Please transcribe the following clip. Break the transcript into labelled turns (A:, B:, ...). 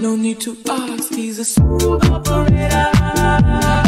A: no need to ask. He's a smooth operator.